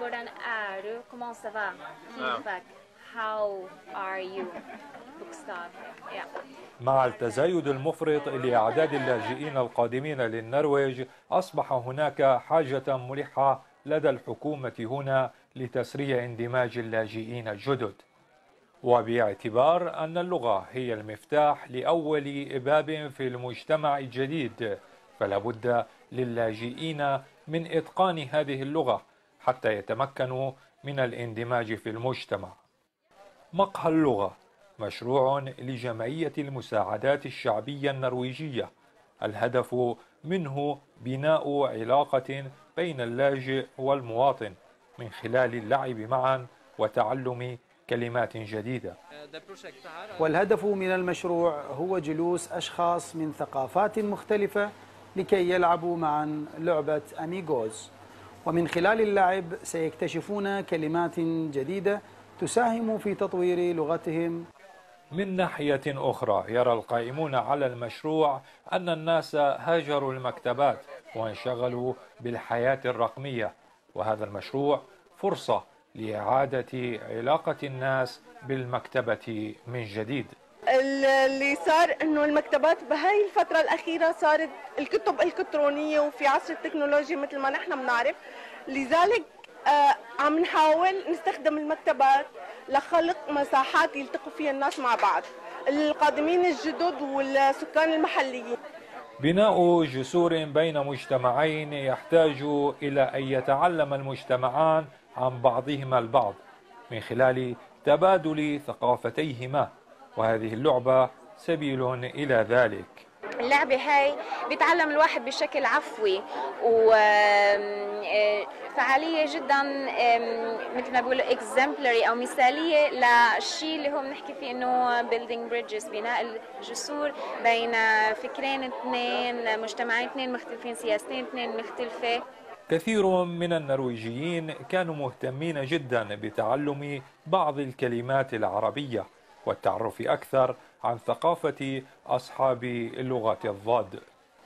Hvordan er du? Comment ça va? كيفك? How are you? بوكستاف. مع التزايد المفرط لأعداد اللاجئين القادمين للنرويج، أصبح هناك حاجة ملحة لدى الحكومة هنا لتسريع اندماج اللاجئين الجدد، وباعتبار أن اللغة هي المفتاح لأول باب في المجتمع الجديد، فلا بد للاجئين من إتقان هذه اللغة حتى يتمكنوا من الاندماج في المجتمع. مقهى اللغة مشروع لجمعية المساعدات الشعبية النرويجية، الهدف منه بناء علاقة بين اللاجئ والمواطن من خلال اللعب معا وتعلم كلمات جديدة. والهدف من المشروع هو جلوس أشخاص من ثقافات مختلفة لكي يلعبوا معا لعبة أميغوز، ومن خلال اللعب سيكتشفون كلمات جديدة تساهم في تطوير لغتهم. من ناحية أخرى، يرى القائمون على المشروع أن الناس هاجروا المكتبات وانشغلوا بالحياة الرقمية، وهذا المشروع فرصة لإعادة علاقة الناس بالمكتبة من جديد. اللي صار انه المكتبات بهاي الفترة الأخيرة صارت الكتب الكترونية وفي عصر التكنولوجيا مثل ما نحن بنعرف، لذلك عم نحاول نستخدم المكتبات لخلق مساحات يلتقوا فيها الناس مع بعض، القادمين الجدد والسكان المحليين. بناء جسور بين مجتمعين يحتاج إلى أن يتعلم المجتمعان عن بعضهما البعض من خلال تبادل ثقافتيهما، وهذه اللعبة سبيل إلى ذلك. اللعبة هاي بيتعلم الواحد بشكل عفوي وفعالية جدا مثل ما بيقولوا exemplary أو مثالية للشيء اللي هو بنحكي فيه إنه building bridges، بناء الجسور بين فكرين اثنين، مجتمعين اثنين مختلفين، سياستين اثنين مختلفة. كثير من النرويجيين كانوا مهتمين جدا بتعلم بعض الكلمات العربية والتعرف أكثر عن ثقافة أصحاب اللغة الضاد.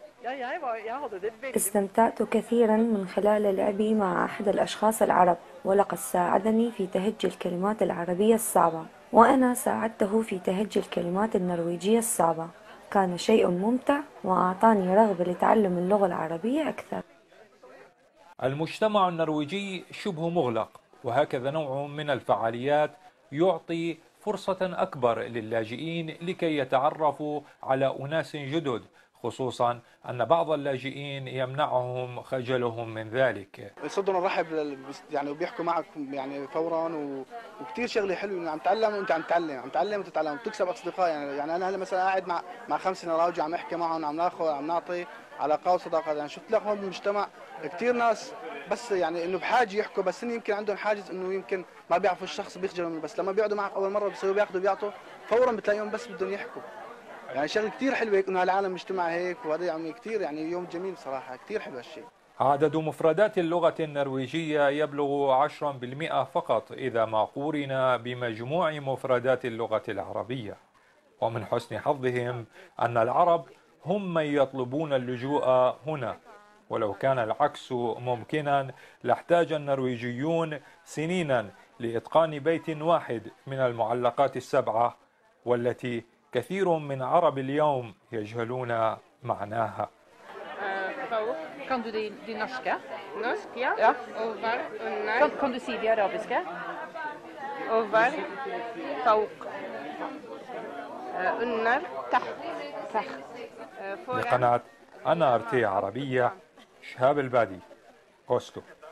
استمتعت كثيرا من خلال لعبي مع أحد الأشخاص العرب، ولقد ساعدني في تهجي الكلمات العربية الصعبة، وأنا ساعدته في تهجي الكلمات النرويجية الصعبة. كان شيء ممتع وأعطاني رغبة لتعلم اللغة العربية أكثر. المجتمع النرويجي شبه مغلق، وهكذا نوع من الفعاليات يعطي فرصة أكبر للاجئين لكي يتعرفوا على أناس جدد، خصوصا أن بعض اللاجئين يمنعهم خجلهم من ذلك. يصدروا نرحب يعني وبيحكوا معك يعني فورا، وكثير شغله حلوه، عم تتعلم وانت عم تعلم وتتعلم وتكسب اصدقاء. يعني انا هلا مثلا قاعد مع 5 نراوج عم احكي معهم، عم ناخذ عم نعطي علاقات وصداقات. يعني شفت لهم بالمجتمع كثير ناس بس يعني انه بحاجه يحكوا، بس يمكن عندهم حاجز انه يمكن ما بيعرفوا الشخص بيخجلوا، بس لما بيقعدوا معك اول مره بيصيروا بياخذوا بيعطوا فورا بتلاقيهم بس بدهم يحكوا. يعني شغله كثير حلوه هيك انه العالم مجتمع هيك، وهذا يعني كثير يعني يوم جميل صراحه، كثير حلو هالشيء. عدد مفردات اللغة النرويجية يبلغ 10% فقط إذا ما قورن بمجموع مفردات اللغة العربية، ومن حسن حظهم أن العرب هم من يطلبون اللجوء هنا، ولو كان العكس ممكنا لاحتاج النرويجيون سنينا لإتقان بيت واحد من المعلقات السبعة والتي كثير من عرب اليوم يجهلون معناها. Kan du de norske? Norsk, ja. Ja. Over, under. Kan du si de arabiske? Over, فوق, under, تحت, تحت. لقناة أنا أرتي عربية، شهاب البادي، أوسلو.